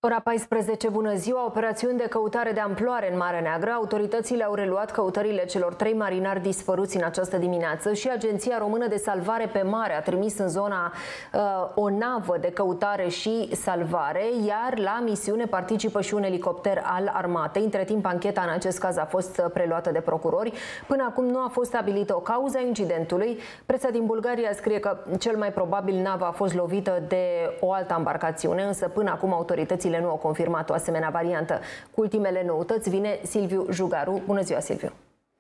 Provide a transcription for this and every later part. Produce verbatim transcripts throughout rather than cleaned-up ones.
Ora paisprezece, bună ziua! Operațiuni de căutare de amploare în Marea Neagră. Autoritățile au reluat căutările celor trei marinari dispăruți în această dimineață și Agenția Română de Salvare pe Mare a trimis în zona uh, o navă de căutare și salvare, iar la misiune participă și un elicopter al armatei. Între timp, ancheta în acest caz a fost preluată de procurori. Până acum nu a fost stabilită o cauză a incidentului. Presa din Bulgaria scrie că cel mai probabil nava a fost lovită de o altă embarcațiune, însă până acum autoritățile nu au confirmat o asemenea variantă. Cu ultimele noutăți vine Silviu Jugaru. Bună ziua, Silviu!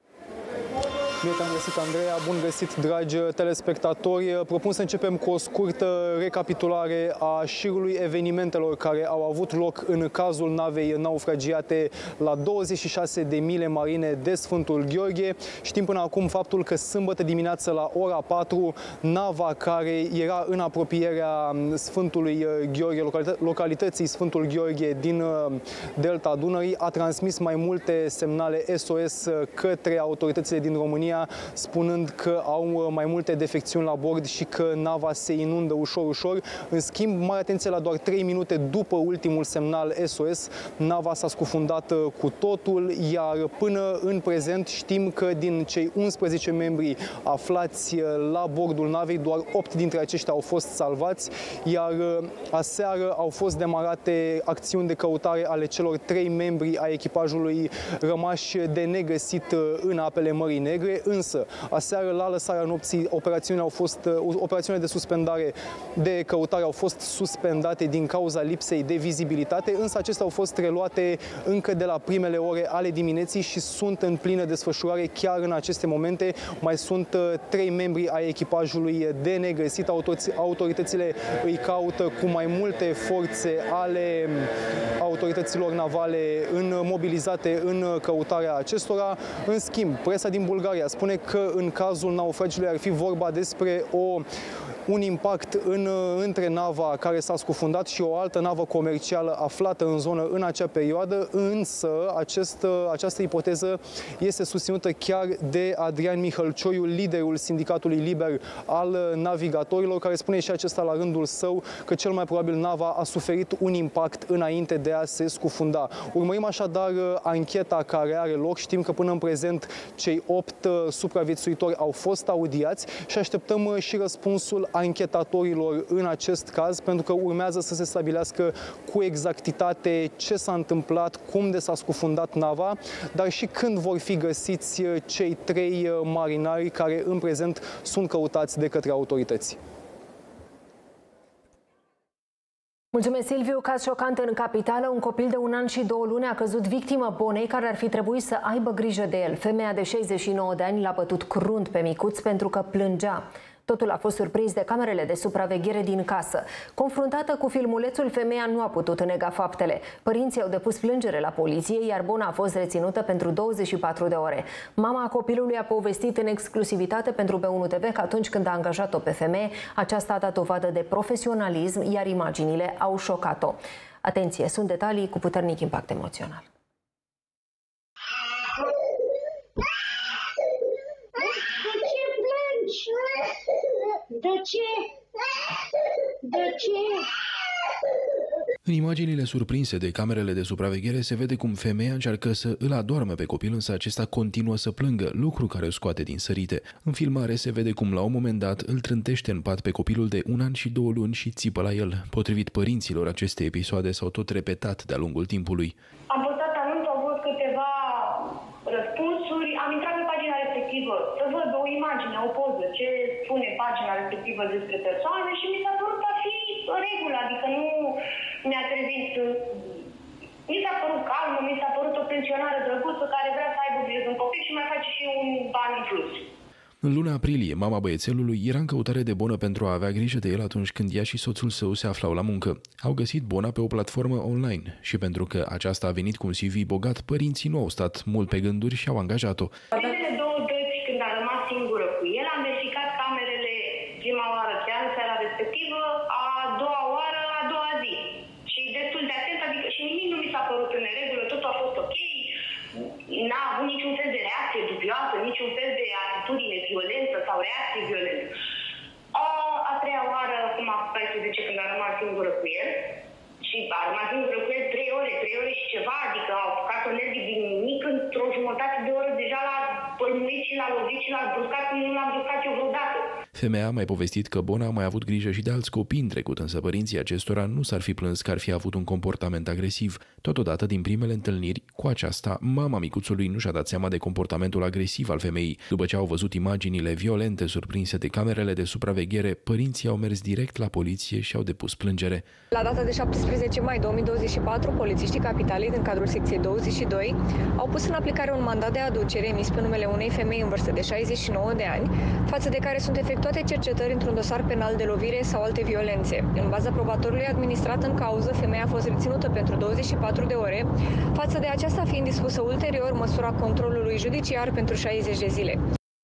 Bine te-am găsit, Andreea. Bun găsit, dragi telespectatori. Propun să începem cu o scurtă recapitulare a șirului evenimentelor care au avut loc în cazul navei naufragiate la douăzeci și șase de mile marine de Sfântul Gheorghe. Știm până acum faptul că sâmbătă dimineață la ora patru, nava care era în apropierea Sfântului Gheorghe, localității Sfântul Gheorghe din delta Dunării, a transmis mai multe semnale S O S către autoritățile din România, spunând că au mai multe defecțiuni la bord și că nava se inundă ușor, ușor. În schimb, mare atenție, la doar trei minute după ultimul semnal S O S, nava s-a scufundat cu totul, iar până în prezent știm că din cei unsprezece membri aflați la bordul navei, doar opt dintre aceștia au fost salvați, iar aseară au fost demarate acțiuni de căutare ale celor trei membri ai echipajului rămași de negăsit în apele Mării Negre. Însă, aseară, la lăsarea nopții, operațiunile au fost, operațiunile de suspendare de căutare au fost suspendate din cauza lipsei de vizibilitate, însă acestea au fost reluate încă de la primele ore ale dimineții și sunt în plină desfășurare chiar în aceste momente. Mai sunt trei membri ai echipajului de negăsit. Autoritățile îi caută cu mai multe forțe ale autorităților navale în, mobilizate în căutarea acestora. În schimb, presa din Bulgaria spune că în cazul naufragiului ar fi vorba despre o un impact în, între nava care s-a scufundat și o altă navă comercială aflată în zonă în acea perioadă, însă acest, această ipoteză este susținută chiar de Adrian Mihălcioiu, liderul Sindicatului Liber al Navigatorilor, care spune și acesta la rândul său că cel mai probabil nava a suferit un impact înainte de a se scufunda. Urmărim așadar ancheta care are loc. Știm că până în prezent cei opt supraviețuitori au fost audiați și așteptăm și răspunsul anchetatorilor în acest caz, pentru că urmează să se stabilească cu exactitate ce s-a întâmplat, cum de s-a scufundat nava, dar și când vor fi găsiți cei trei marinari care în prezent sunt căutați de către autorități. Mulțumesc, Silviu. Caz șocant în capitală. Un copil de un an și două luni a căzut victimă bonei care ar fi trebuit să aibă grijă de el. Femeia de șaizeci și nouă de ani l-a bătut crunt pe micuț pentru că plângea. Totul a fost surprins de camerele de supraveghere din casă. Confruntată cu filmulețul, femeia nu a putut nega faptele. Părinții au depus plângere la poliție, iar bona a fost reținută pentru douăzeci și patru de ore. Mama copilului a povestit în exclusivitate pentru B unu T V că atunci când a angajat-o pe femeie, aceasta a dat dovadă de profesionalism, iar imaginile au șocat-o. Atenție, sunt detalii cu puternic impact emoțional. De ce? De ce? În imaginile surprinse de camerele de supraveghere se vede cum femeia încearcă să îl adorme pe copil, însă acesta continuă să plângă, lucru care o scoate din sărite. În filmare se vede cum la un moment dat îl trântește în pat pe copilul de un an și două luni și țipă la el. Potrivit părinților, aceste episoade s-au tot repetat de-a lungul timpului. Am postat anunț, au fost câteva răspunsuri, am intrat pe pagina respectivă să văd o imagine, o poză, ce spune pagina respectivă despre persoane și mi s-a părut a fi în regulă, adică nu mi-a trezit, mi s-a părut calmă, mi s-a părut o pensionară drăguță care vrea să aibă grijă de un copil și mai face și un ban în plus. În luna aprilie, mama băiețelului era în căutare de bonă pentru a avea grijă de el atunci când ea și soțul său se aflau la muncă. Au găsit bona pe o platformă online și pentru că aceasta a venit cu un C V bogat, părinții nu au stat mult pe gânduri și au angajat-o. Primele două dăți, când a rămas singură cu el, am verificat camerele prima oară chiar în seara respectivă, a doua oară, a doua zi. Și destul de atent, adică și nimic nu mi s-a părut în neregulă, totul a fost ok. N-a avut niciun fel de reacție dubioasă, niciun fel de atitudine violentă sau reacție violentă. A, a treia oară, cum a paisprezece, când a rămas singură cu el, și a rămas singură cu el și ceva, adică au apucat-o nervii din nimic, într-o jumătate de oră deja l-a pălmuit și l-a lovit și l-a bruscat, cum nu l-am bruscat eu vreodată. Femeia a mai povestit că Bona a mai avut grijă și de alți copii în trecut, însă părinții acestora nu s-ar fi plâns că ar fi avut un comportament agresiv. Totodată, din primele întâlniri cu aceasta, mama micuțului nu și-a dat seama de comportamentul agresiv al femeii. După ce au văzut imaginile violente surprinse de camerele de supraveghere, părinții au mers direct la poliție și au depus plângere. La data de șaptesprezece mai două mii douăzeci și patru, polițiștii capitalei din cadrul secției douăzeci și doi au pus în aplicare un mandat de aducere emis pe numele unei femei în vârstă de șaizeci și nouă de ani, față de care sunt efectuate cercetări într-un dosar penal de lovire sau alte violențe. În baza probatorului administrat în cauză, femeia a fost reținută pentru douăzeci și patru de ore, față de aceasta fiind dispusă ulterior măsura controlului judiciar pentru șaizeci de zile.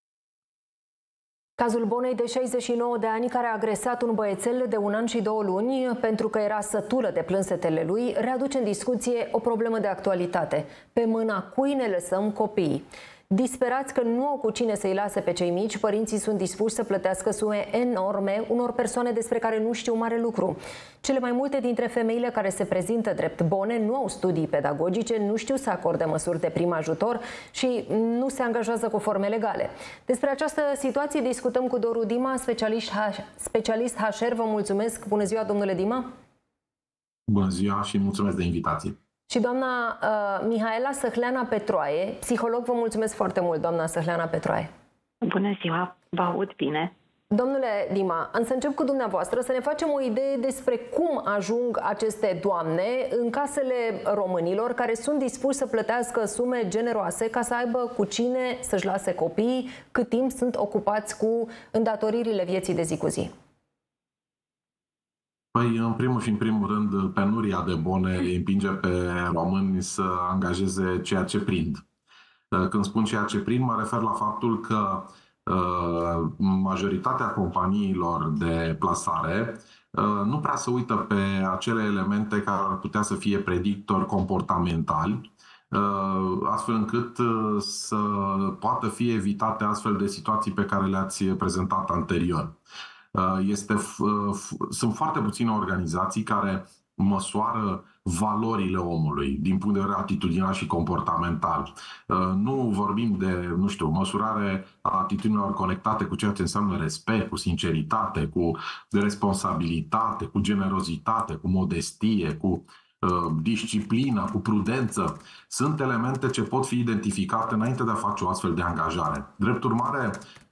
Cazul Bonei de șaizeci și nouă de ani, care a agresat un băiețel de un an și două luni pentru că era sătulă de plânsetele lui, readuce în discuție o problemă de actualitate. Pe mâna cui ne lăsăm copiii? Disperați că nu au cu cine să-i lase pe cei mici, părinții sunt dispuși să plătească sume enorme unor persoane despre care nu știu mare lucru. Cele mai multe dintre femeile care se prezintă drept bone nu au studii pedagogice, nu știu să acorde măsuri de prim ajutor și nu se angajează cu forme legale. Despre această situație discutăm cu Doru Dima, specialist, specialist H R. Vă mulțumesc. Bună ziua, domnule Dima. Bună ziua și mulțumesc de invitație. Și doamna uh, Mihaela Săhleana Petroaie, psiholog, vă mulțumesc foarte mult, doamna Săhleana Petroaie. Bună ziua, vă aud bine. Domnule Dima, am să încep cu dumneavoastră să ne facem o idee despre cum ajung aceste doamne în casele românilor care sunt dispuși să plătească sume generoase ca să aibă cu cine să-și lase copiii, cât timp sunt ocupați cu îndatoririle vieții de zi cu zi. Păi, în primul și în primul rând, penuria de bone îi împinge pe români să angajeze ceea ce prind. Când spun ceea ce prind, mă refer la faptul că uh, majoritatea companiilor de plasare uh, nu prea se uită pe acele elemente care ar putea să fie predictori comportamentali, uh, astfel încât uh, să poată fi evitate astfel de situații pe care le-ați prezentat anterior. Este, sunt foarte puține organizații care măsoară valorile omului din punct de vedere atitudinal și comportamental. Nu vorbim de, nu știu, măsurare a atitudinilor conectate cu ceea ce înseamnă respect, cu sinceritate, cu responsabilitate, cu generozitate, cu modestie, cu disciplină, cu prudență. Sunt elemente ce pot fi identificate înainte de a face o astfel de angajare. Drept urmare,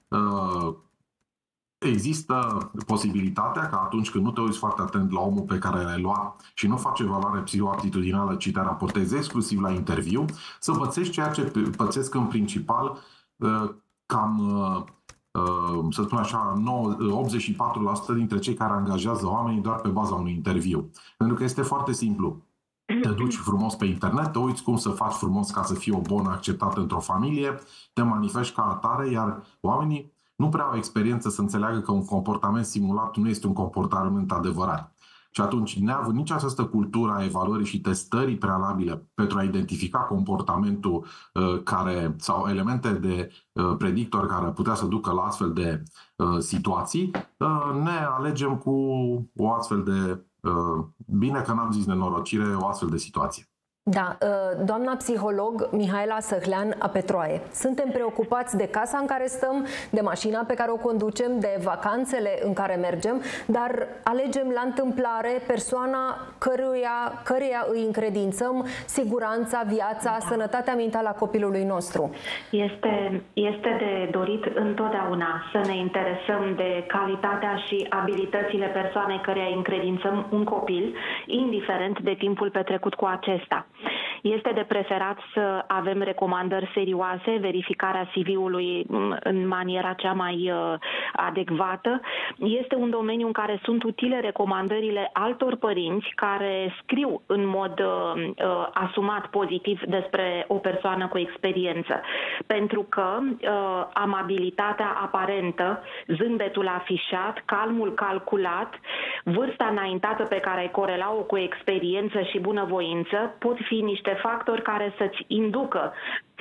există posibilitatea că atunci când nu te uiți foarte atent la omul pe care l-ai luat și nu face valoare psihoatitudinală, ci te raportezi exclusiv la interviu, să pățești ceea ce pățesc în principal cam, să spun așa, optzeci și patru la sută dintre cei care angajează oamenii doar pe baza unui interviu. Pentru că este foarte simplu. Te duci frumos pe internet, te uiți cum să faci frumos ca să fii o bonă acceptată într-o familie, te manifesti ca atare, iar oamenii nu prea au experiență să înțeleagă că un comportament simulat nu este un comportament adevărat. Și atunci, neavând nici această cultură a evaluării și testării prealabile pentru a identifica comportamentul uh, care, sau elemente de uh, predictor care putea să ducă la astfel de uh, situații, uh, ne alegem cu o astfel de, uh, bine că n-am zis nenorocire, o astfel de situație. Da, doamna psiholog Mihaela Săhlean Petroaie, suntem preocupați de casa în care stăm, de mașina pe care o conducem, de vacanțele în care mergem, dar alegem la întâmplare persoana căruia, căreia îi încredințăm siguranța, viața, sănătatea mentală a copilului nostru. Este, este de dorit întotdeauna să ne interesăm de calitatea și abilitățile persoanei căreia îi încredințăm un copil, indiferent de timpul petrecut cu acesta. Este de preferat să avem recomandări serioase, verificarea C V-ului în maniera cea mai uh, adecvată. Este un domeniu în care sunt utile recomandările altor părinți care scriu în mod uh, uh, asumat pozitiv despre o persoană cu experiență. Pentru că uh, amabilitatea aparentă, zâmbetul afișat, calmul calculat, vârsta înaintată pe care ai corela-o cu experiență și bunăvoință pot fi niște factori care să-ți inducă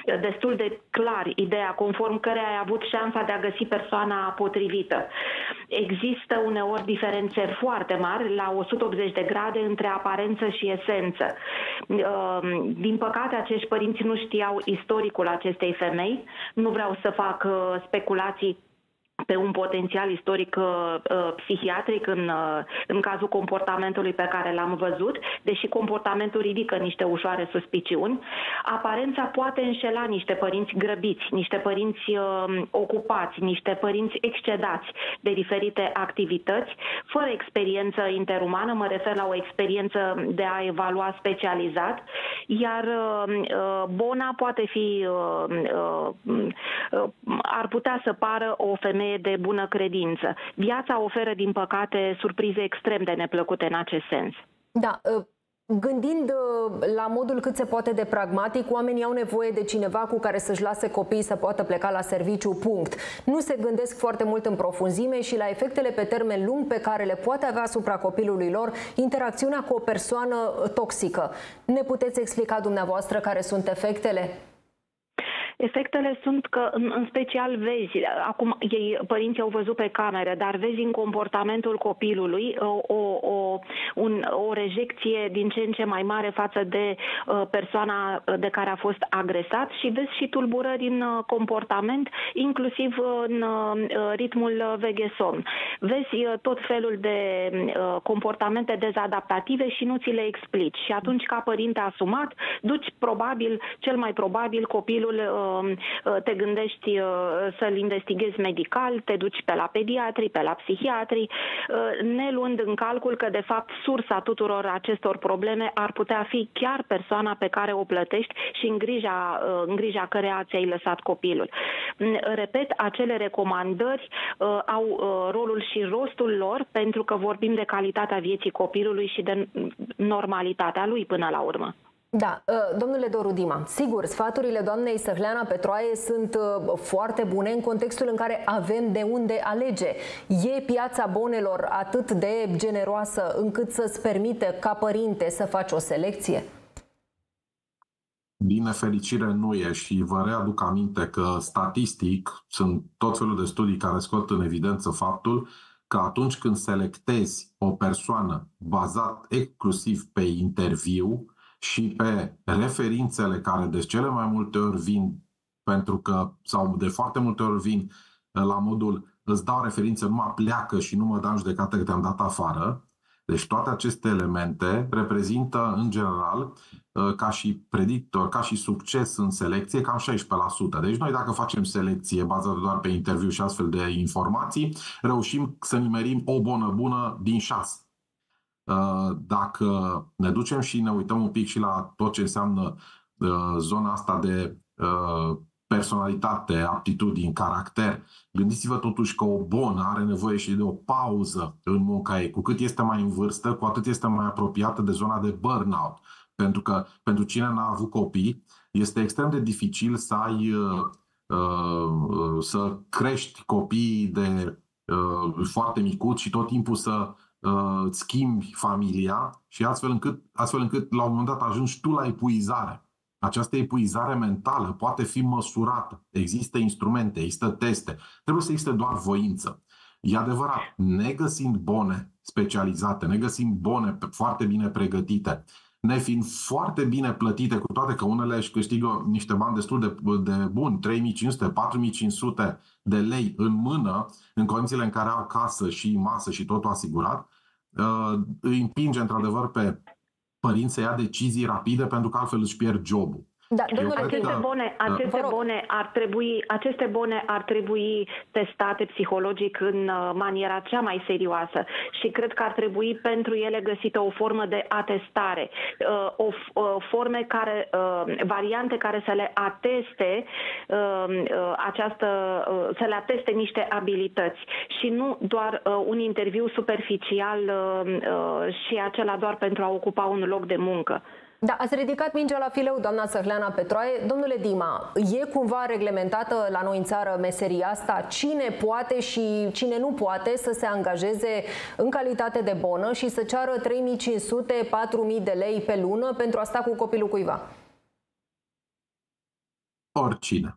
destul de clar ideea conform căreia ai avut șansa de a găsi persoana potrivită. Există uneori diferențe foarte mari, la o sută optzeci de grade, între aparență și esență. Din păcate, acești părinți nu știau istoricul acestei femei. Nu vreau să fac speculații pe un potențial istoric uh, psihiatric în, uh, în cazul comportamentului pe care l-am văzut, deși comportamentul ridică niște ușoare suspiciuni. Aparența poate înșela niște părinți grăbiți, niște părinți uh, ocupați, niște părinți excedați de diferite activități, fără experiență interumană, mă refer la o experiență de a evalua specializat, iar uh, bona poate fi, uh, uh, uh, ar putea să pară o femeie de bună credință. Viața oferă, din păcate, surprize extrem de neplăcute în acest sens. Da, gândind la modul cât se poate de pragmatic, oamenii au nevoie de cineva cu care să-și lase copiii să poată pleca la serviciu, punct. Nu se gândesc foarte mult în profunzime și la efectele pe termen lung pe care le poate avea asupra copilului lor interacțiunea cu o persoană toxică. Ne puteți explica dumneavoastră care sunt efectele? Efectele sunt că, în, în special, vezi, acum ei, părinții au văzut pe cameră, dar vezi în comportamentul copilului o, o, un, o rejecție din ce în ce mai mare față de uh, persoana de care a fost agresat și vezi și tulburări în uh, comportament, inclusiv în uh, ritmul veche-somn. Vezi uh, tot felul de uh, comportamente dezadaptative și nu ți le explici. Și atunci, ca părinte asumat, duci probabil, cel mai probabil, copilul uh, te gândești să-l investighezi medical, te duci pe la pediatri, pe la psihiatri, ne luând în calcul că, de fapt, sursa tuturor acestor probleme ar putea fi chiar persoana pe care o plătești și în grija, în grija căreia ți-ai lăsat copilul. Repet, acele recomandări au rolul și rostul lor, pentru că vorbim de calitatea vieții copilului și de normalitatea lui până la urmă. Da, domnule Doru Dima, sigur, sfaturile doamnei Săhleana Petroaie sunt foarte bune în contextul în care avem de unde alege. E piața bonelor atât de generoasă încât să-ți permită ca părinte să faci o selecție? Din nefericire nu e și vă readuc aminte că statistic sunt tot felul de studii care scot în evidență faptul că atunci când selectezi o persoană bazat exclusiv pe interviu și pe referințele care de cele mai multe ori vin, pentru că, sau de foarte multe ori vin la modul îți dau referințe, nu mă pleacă și nu mă dau în judecată că te-am dat afară. Deci toate aceste elemente reprezintă în general ca și predictor, ca și succes în selecție, cam șaisprezece la sută. Deci noi dacă facem selecție bazată doar pe interviu și astfel de informații, reușim să nimerim o bună bună din șase. Dacă ne ducem și ne uităm un pic și la tot ce înseamnă zona asta de personalitate, aptitudini, caracter, gândiți-vă totuși că o bonă are nevoie și de o pauză în munca ei. Cu cât este mai în vârstă, cu atât este mai apropiată de zona de burnout. Pentru că pentru cine n-a avut copii, este extrem de dificil să ai să crești copiii de foarte micuți și tot timpul să îți schimbi familia și astfel încât, astfel încât la un moment dat ajungi tu la epuizare. Această epuizare mentală poate fi măsurată. Există instrumente, există teste. Trebuie să existe doar voință. E adevărat, negăsind bone specializate, negăsind bone foarte bine pregătite, nefiind foarte bine plătite, cu toate că unele își câștigă niște bani destul de, de buni, trei mii cinci sute, patru mii cinci sute de lei în mână, în condițiile în care au casă și masă și totul asigurat, îi împinge într-adevăr pe părinți să ia decizii rapide, pentru că altfel își pierd jobul. Da, aceste bone, aceste bone ar trebui, aceste bone ar trebui testate psihologic în maniera cea mai serioasă și cred că ar trebui pentru ele găsită o formă de atestare, o, o forme care, variante care să le ateste această, să le ateste niște abilități și nu doar un interviu superficial și acela doar pentru a ocupa un loc de muncă. Da, ați ridicat mingea la fileu, doamna Săhleana Petroaie. Domnule Dima, e cumva reglementată la noi în țară meseria asta? Cine poate și cine nu poate să se angajeze în calitate de bonă și să ceară trei mii cinci sute, patru mii de lei pe lună pentru a sta cu copilul cuiva? Oricine.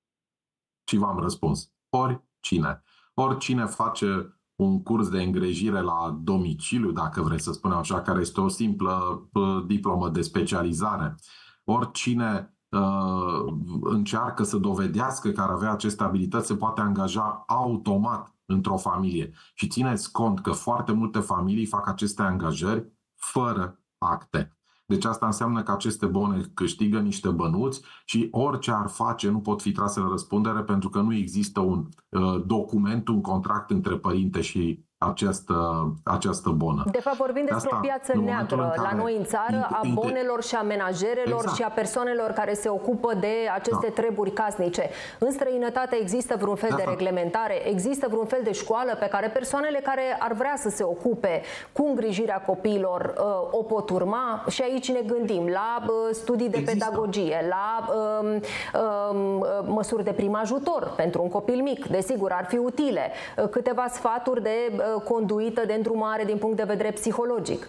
Și v-am răspuns. Oricine. Oricine face un curs de îngrijire la domiciliu, dacă vreți să spunem așa, care este o simplă uh, diplomă de specializare. Oricine uh, încearcă să dovedească că ar avea aceste abilități se poate angaja automat într-o familie. Și țineți cont că foarte multe familii fac aceste angajări fără acte. Deci asta înseamnă că aceste bone câștigă niște bănuți și orice ar face nu pot fi trase la răspundere pentru că nu există un uh, document, un contract între părinte și această, această bonă. De fapt vorbim despre asta, o piață neagră la noi în țară a bonelor și a menajerelor exact. și a persoanelor care se ocupă de aceste da. treburi casnice. În străinătate există vreun fel da. de reglementare? Există vreun fel de școală pe care persoanele care ar vrea să se ocupe cu îngrijirea copiilor o pot urma? Și aici ne gândim la studii de există. pedagogie, la um, um, măsuri de prim ajutor pentru un copil mic. Desigur, ar fi utile. Câteva sfaturi de conduită, de îndrumare din punct de vedere psihologic.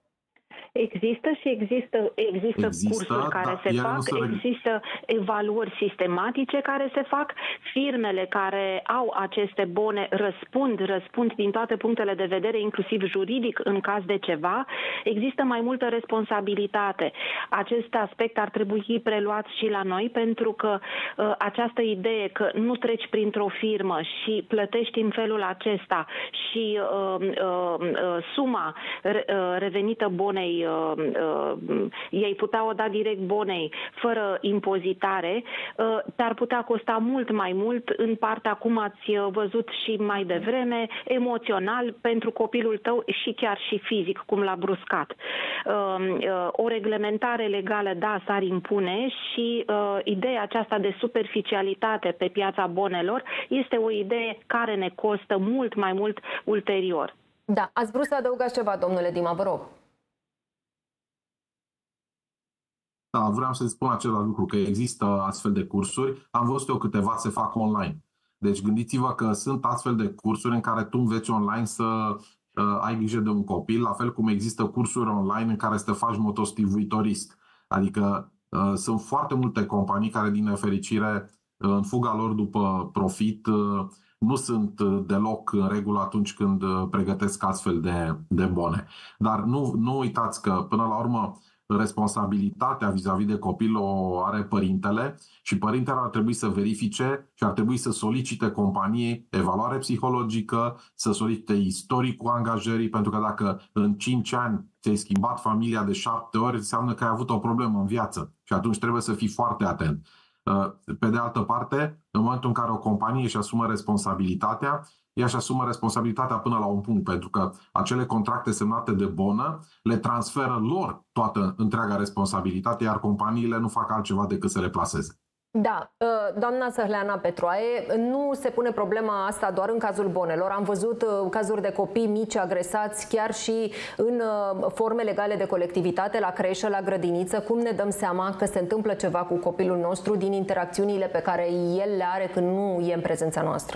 Există și există, există, există cursuri care da, se fac, se există evaluări sistematice care se fac, firmele care au aceste bone răspund, răspund din toate punctele de vedere, inclusiv juridic în caz de ceva, există mai multă responsabilitate. Acest aspect ar trebui preluat și la noi pentru că uh, această idee că nu treci printr-o firmă și plătești în felul acesta și uh, uh, uh, suma re, uh, revenită bonei Uh, uh, ei putea o da direct bonei fără impozitare, uh, te-ar putea costa mult mai mult în partea, cum ați văzut și mai devreme, emoțional pentru copilul tău și chiar și fizic, cum l-a bruscat. Uh, uh, o reglementare legală, da, s-ar impune și uh, ideea aceasta de superficialitate pe piața bonelor este o idee care ne costă mult mai mult ulterior. Da, ați vrut să adăugați ceva, domnule Dima, vă rog. Da, vreau să spun același lucru, că există astfel de cursuri. Am văzut eu câteva se fac online. Deci gândiți-vă că sunt astfel de cursuri în care tu înveți online să uh, ai grijă de un copil, la fel cum există cursuri online în care să te faci motostivuitorist. Adică uh, sunt foarte multe companii care, din nefericire, uh, în fuga lor după profit, uh, nu sunt deloc în regulă atunci când pregătesc astfel de, de bone. Dar nu, nu uitați că, până la urmă, responsabilitatea vis-a-vis de copil o are părintele și părintele ar trebui să verifice și ar trebui să solicite companiei evaluare psihologică, să solicite istoricul angajării, pentru că dacă în cinci ani ți-ai schimbat familia de șapte ori, înseamnă că ai avut o problemă în viață și atunci trebuie să fii foarte atent. Pe de altă parte, în momentul în care o companie își asumă responsabilitatea, ea își asumă responsabilitatea până la un punct, pentru că acele contracte semnate de bonă le transferă lor toată întreaga responsabilitate, iar companiile nu fac altceva decât să le plaseze. Da, doamna Săhleana Petroae, nu se pune problema asta doar în cazul bonelor. Am văzut cazuri de copii mici agresați chiar și în forme legale de colectivitate, la creșă, la grădiniță. Cum ne dăm seama că se întâmplă ceva cu copilul nostru din interacțiunile pe care el le are când nu e în prezența noastră?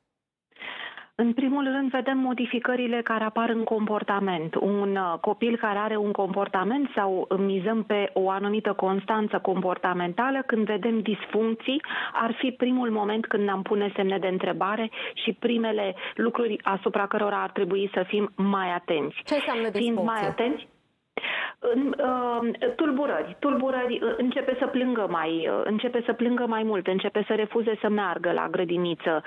În primul rând, vedem modificările care apar în comportament. Un copil care are un comportament sau mizăm pe o anumită constanță comportamentală, când vedem disfuncții, ar fi primul moment când ne-am pune semne de întrebare și primele lucruri asupra cărora ar trebui să fim mai atenți. Ce înseamnă disfuncție? Fiind mai atenți, tulburări, tulburări, începe să plângă mai, începe să plângă mai mult, începe să refuze să meargă la grădiniță,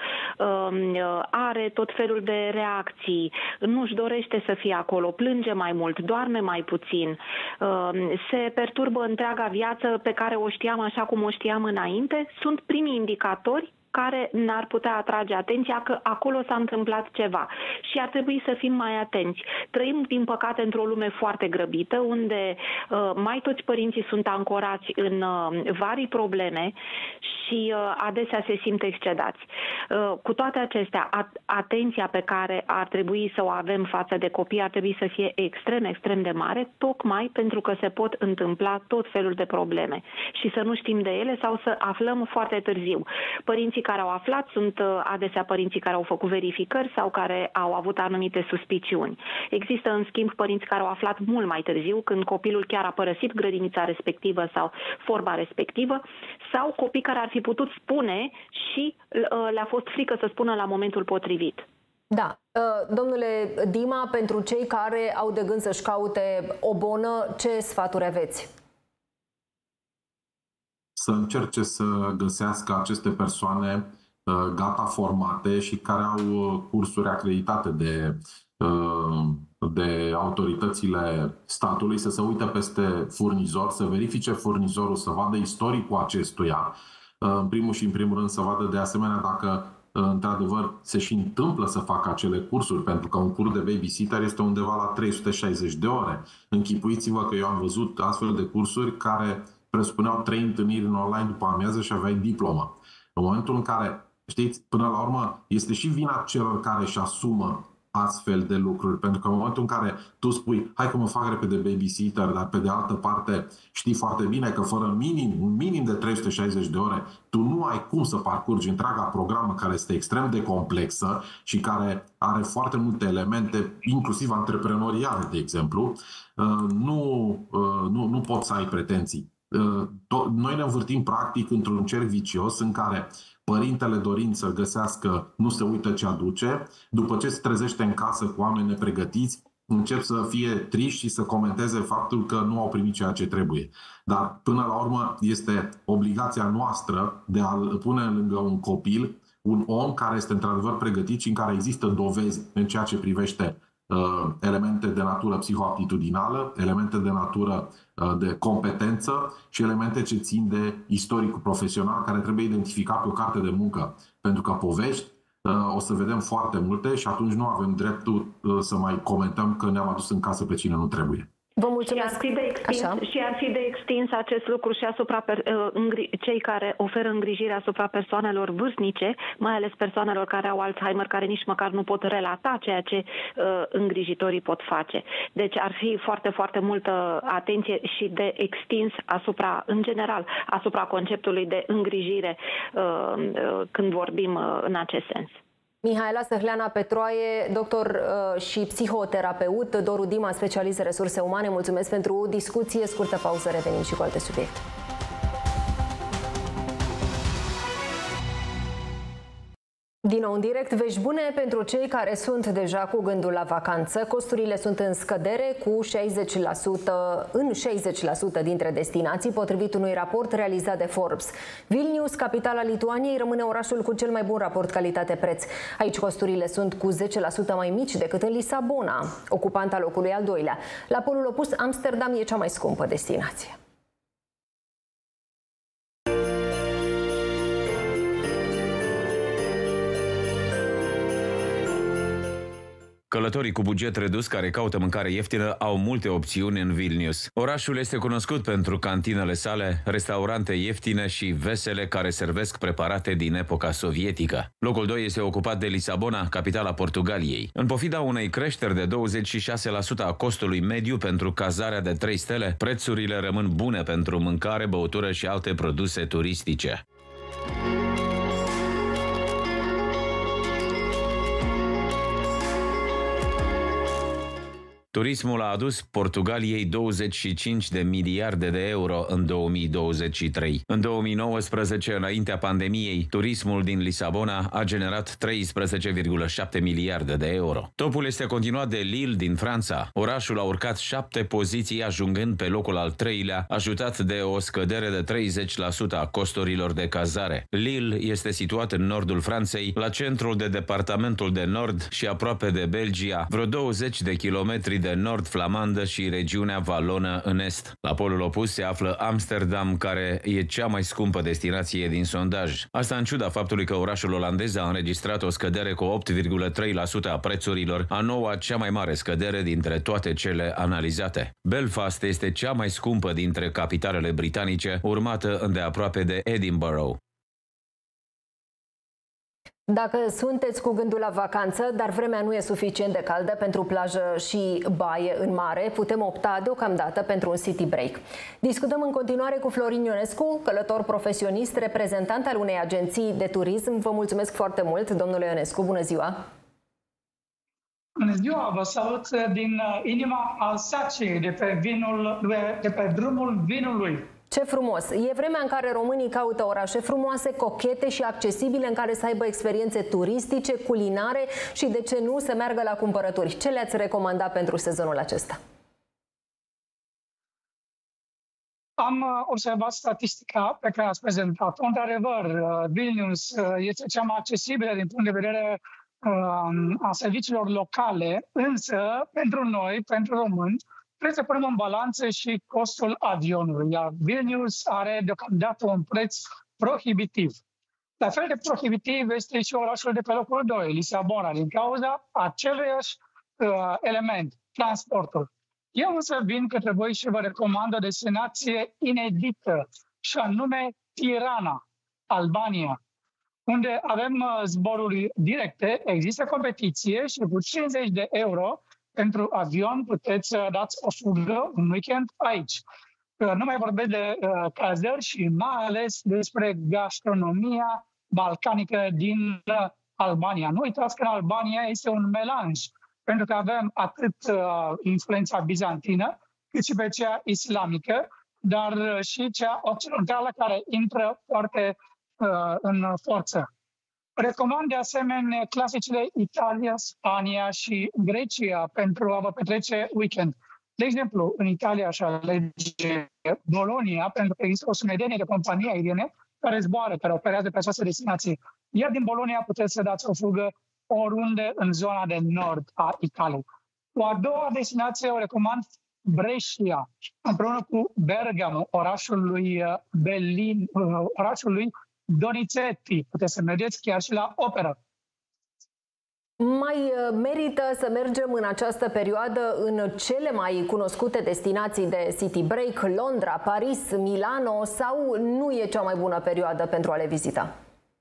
are tot felul de reacții, nu-și dorește să fie acolo, plânge mai mult, doarme mai puțin, se perturbă întreaga viață pe care o știam așa cum o știam înainte, sunt primii indicatori care ne-ar putea atrage atenția că acolo s-a întâmplat ceva și ar trebui să fim mai atenți. Trăim, din păcate, într-o lume foarte grăbită, unde uh, mai toți părinții sunt ancorați în uh, vari probleme și uh, adesea se simt excedați. Uh, cu toate acestea, at- atenția pe care ar trebui să o avem față de copii ar trebui să fie extrem, extrem de mare, tocmai pentru că se pot întâmpla tot felul de probleme și să nu știm de ele sau să aflăm foarte târziu. Părinții părinții care au aflat sunt adesea părinții care au făcut verificări sau care au avut anumite suspiciuni. Există, în schimb, părinți care au aflat mult mai târziu, când copilul chiar a părăsit grădinița respectivă sau forma respectivă, sau copii care ar fi putut spune și le-a fost frică să spună la momentul potrivit. Da. Domnule Dima, pentru cei care au de gând să-și caute o bonă, ce sfaturi aveți? Să încerce să găsească aceste persoane gata formate și care au cursuri acreditate de, de autoritățile statului, să se uite peste furnizor, să verifice furnizorul, să vadă istoricul acestuia, în primul și în primul rând să vadă de asemenea dacă într-adevăr se și întâmplă să facă acele cursuri, pentru că un curs de babysitter este undeva la trei sute șaizeci de ore. Închipuiți-vă că eu am văzut astfel de cursuri care presupuneau trei întâlniri în online după amiază și aveai diplomă. În momentul în care, știți, până la urmă, este și vina celor care își asumă astfel de lucruri, pentru că în momentul în care tu spui, hai că mă fac repede babysitter, dar pe de altă parte știi foarte bine că fără minim, un minim de trei sute șaizeci de ore, tu nu ai cum să parcurgi întreaga programă, care este extrem de complexă și care are foarte multe elemente, inclusiv antreprenoriale, de exemplu, nu, nu, nu poți să ai pretenții. Noi ne învârtim practic într-un cerc vicios în care părintele dorind să găsească nu se uită ce aduce, după ce se trezește în casă cu oameni nepregătiți, încep să fie triști și să comenteze faptul că nu au primit ceea ce trebuie. Dar până la urmă este obligația noastră de a-l pune lângă un copil, un om care este într-adevăr pregătit și în care există dovezi în ceea ce privește elemente de natură psihoaptitudinală, elemente de natură de competență și elemente ce țin de istoricul profesional care trebuie identificat pe o carte de muncă. Pentru că povești o să vedem foarte multe și atunci nu avem dreptul să mai comentăm că ne-am adus în casă pe cine nu trebuie. Vă mulțumesc. Și ar fi de extins, și ar fi de extins acest lucru și asupra per, cei care oferă îngrijire asupra persoanelor vârstnice, mai ales persoanelor care au Alzheimer, care nici măcar nu pot relata ceea ce uh, îngrijitorii pot face. Deci ar fi foarte, foarte multă atenție și de extins asupra, în general, asupra conceptului de îngrijire uh, uh, când vorbim uh, în acest sens. Mihaela Săhleana Petroaie, doctor uh, și psihoterapeut, Doru Dima, specialist de resurse umane. Mulțumesc pentru discuție. Scurtă pauză, revenim și cu alte subiecte. Din nou în direct, vești bune pentru cei care sunt deja cu gândul la vacanță. Costurile sunt în scădere cu șaizeci la sută în șaizeci la sută dintre destinații, potrivit unui raport realizat de Forbes. Vilnius, capitala Lituaniei, rămâne orașul cu cel mai bun raport calitate-preț. Aici costurile sunt cu zece la sută mai mici decât în Lisabona, ocupanta locului al doilea. La polul opus, Amsterdam e cea mai scumpă destinație. Călătorii cu buget redus care caută mâncare ieftină au multe opțiuni în Vilnius. Orașul este cunoscut pentru cantinele sale, restaurante ieftine și vesele care servesc preparate din epoca sovietică. Locul doi este ocupat de Lisabona, capitala Portugaliei. În pofida unei creșteri de douăzeci și șase la sută a costului mediu pentru cazarea de trei stele, prețurile rămân bune pentru mâncare, băutură și alte produse turistice. Turismul a adus Portugaliei douăzeci și cinci de miliarde de euro în două mii douăzeci și trei. În două mii nouăsprezece, înaintea pandemiei, turismul din Lisabona a generat treisprezece virgulă șapte miliarde de euro. Topul este continuat de Lille din Franța. Orașul a urcat șapte poziții, ajungând pe locul al treilea, ajutat de o scădere de treizeci la sută a costurilor de cazare. Lille este situat în nordul Franței, la centrul de departamentul de nord și aproape de Belgia, vreo douăzeci de kilometri de nord flamandă și regiunea valonă în est. La polul opus se află Amsterdam, care e cea mai scumpă destinație din sondaj. Asta în ciuda faptului că orașul olandez a înregistrat o scădere cu opt virgulă trei la sută a prețurilor, a noua cea mai mare scădere dintre toate cele analizate. Belfast este cea mai scumpă dintre capitalele britanice, urmată îndeaproape de Edinburgh. Dacă sunteți cu gândul la vacanță, dar vremea nu e suficient de caldă pentru plajă și baie în mare, putem opta deocamdată pentru un city break. Discutăm în continuare cu Florin Ionescu, călător profesionist, reprezentant al unei agenții de turism. Vă mulțumesc foarte mult, domnule Ionescu. Bună ziua! Bună ziua! Vă salut din inima Alsaciei, de pe, vinul, de pe drumul vinului. Ce frumos! E vremea în care românii caută orașe frumoase, cochete și accesibile, în care să aibă experiențe turistice, culinare și, de ce nu, să meargă la cumpărături. Ce le-ați recomanda pentru sezonul acesta? Am observat statistica pe care ați prezentat-o. Într-adevăr, Vilnius este cea mai accesibilă din punct de vedere a serviciilor locale, însă, pentru noi, pentru români, trebuie să punem în balanță și costul avionului, iar Vilnius are deocamdată un preț prohibitiv. La fel de prohibitiv este și orașul de pe locul doi, Lisabona, din cauza aceluiași uh, element, transportul. Eu însă vin către voi și vă recomand o destinație inedită, și anume Tirana, Albania, unde avem uh, zboruri directe, există competiție și cu cincizeci de euro pentru avion puteți să dați o fugă un weekend aici. Nu mai vorbesc de uh, cazări și mai ales despre gastronomia balcanică din uh, Albania. Nu uitați că în Albania este un melanj, pentru că avem atât uh, influența bizantină, cât și pe cea islamică, dar uh, și cea occidentală care intră foarte uh, în forță. Recomand de asemenea clasicile Italia, Spania și Grecia pentru a vă petrece weekend. De exemplu, în Italia aș alege Bologna, pentru că există o sumedenie de companii aeriene care zboară, care operează pe această destinație. Iar din Bologna puteți să dați o fugă oriunde în zona de nord a Italiei. O a doua destinație o recomand Brescia, împreună cu Bergamo, orașul lui Berlin, orașul lui Donizetti. Puteți să mergeți chiar și la operă. Mai merită să mergem în această perioadă în cele mai cunoscute destinații de city break, Londra, Paris, Milano, sau nu e cea mai bună perioadă pentru a le vizita?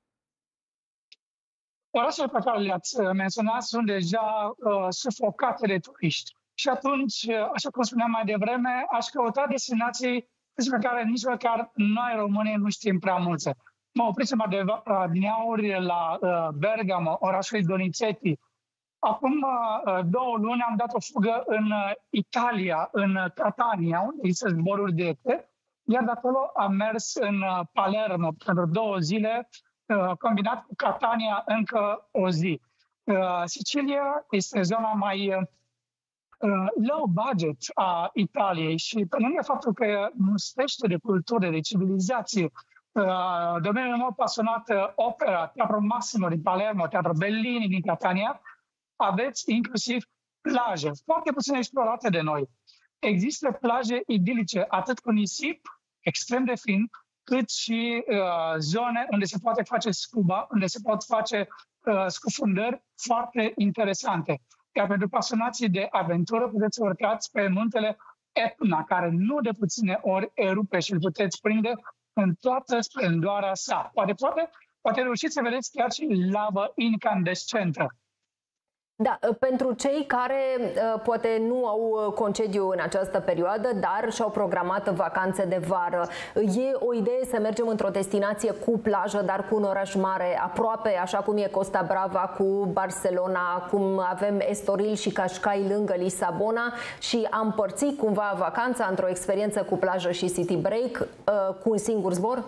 Orașele pe care le-ați menționat sunt deja uh, sufocate de turiști. Și atunci, așa cum spuneam mai devreme, aș căuta destinații despre care nici măcar noi românii nu știm prea multe. Mă oprisem adineauri la uh, Bergamo, orașul Donizetti. Acum uh, două luni am dat o fugă în uh, Italia, în uh, Catania, unde există zboruri directe, iar de acolo am mers în uh, Palermo pentru două zile, uh, combinat cu Catania încă o zi. Uh, Sicilia este zona mai uh, low budget a Italiei și pe lângă faptul că mustește de cultură, de civilizație, Uh, domeniul meu pasionat, uh, opera, Teatru Massimo din Palermo, Teatru Bellini din Catania, aveți inclusiv plaje, foarte puțin explorate de noi. Există plaje idilice, atât cu nisip, extrem de fin, cât și uh, zone unde se poate face scuba, unde se pot face uh, scufundări foarte interesante. Iar pentru pasionații de aventură puteți să urcați pe muntele Etna, care nu de puține ori erupe și îl puteți prinde în toată splendoarea sa. Poate, poate, poate reușiți să vedeți chiar și lavă incandescentă. Da, pentru cei care poate nu au concediu în această perioadă, dar și-au programat vacanțe de vară, e o idee să mergem într-o destinație cu plajă, dar cu un oraș mare, aproape, așa cum e Costa Brava cu Barcelona, cum avem Estoril și Cascai lângă Lisabona, și a împărți cumva vacanța într-o experiență cu plajă și city break cu un singur zbor?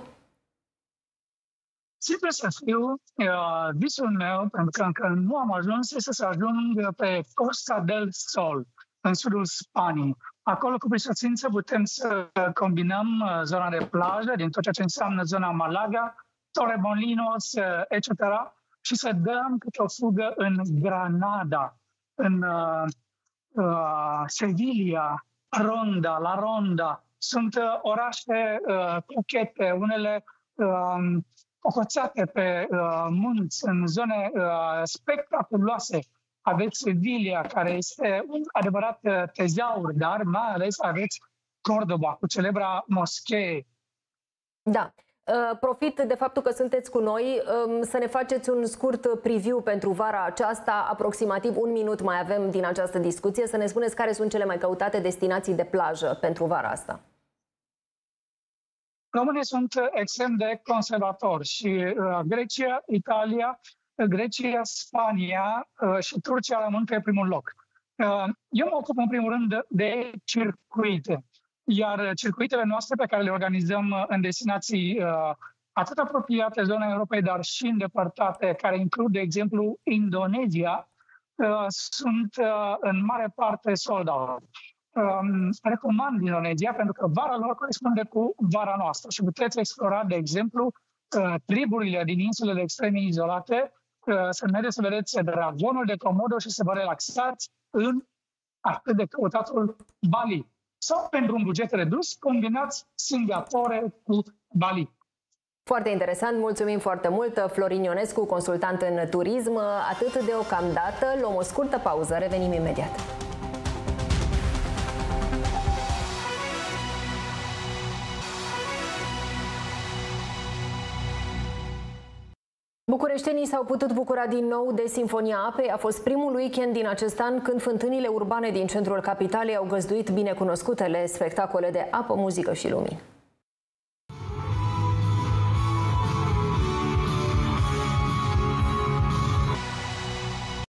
Simplu să fiu, uh, visul meu, pentru că încă nu am ajuns, este să ajung pe Costa del Sol, în sudul Spaniei. Acolo, cu prisosință, putem să combinăm zona de plajă, din tot ceea ce înseamnă zona Malaga, Torremolinos, et cetera, și să dăm câte o fugă în Granada, în uh, uh, Sevilla, Ronda, La Ronda. Sunt uh, orașe uh, cochete, unele uh, ocoțate pe uh, munți, în zone uh, spectaculoase. Aveți Sevilla, care este un adevărat uh, tezaur, dar mai ales aveți Cordoba, cu celebra moschee. Da. Profit de faptul că sunteți cu noi să ne faceți un scurt preview pentru vara aceasta, aproximativ un minut mai avem din această discuție, să ne spuneți care sunt cele mai căutate destinații de plajă pentru vara asta. Românii sunt extrem de conservatori și uh, Grecia, Italia, Grecia, Spania uh, și Turcia rămân pe primul loc. Uh, eu mă ocup în primul rând de circuite, iar circuitele noastre pe care le organizăm în destinații uh, atât apropiate zonei Europei, dar și îndepărtate, care includ, de exemplu, Indonezia, uh, sunt uh, în mare parte sold out. Um, recomand Indonezia pentru că vara lor corespunde cu vara noastră și puteți explora, de exemplu, uh, triburile din insulele extreme izolate, uh, să mergeți să vedeți dragonul de Komodo și să vă relaxați în atât de căutatul Bali. Sau, pentru un buget redus, combinați Singapore cu Bali. Foarte interesant, mulțumim foarte mult. Florin Ionescu, consultant în turism. Atât deocamdată, luăm o scurtă pauză, revenim imediat. Bucureștenii s-au putut bucura din nou de Sinfonia Apei. A fost primul weekend din acest an când fântânile urbane din centrul capitalei au găzduit binecunoscutele spectacole de apă, muzică și lumini.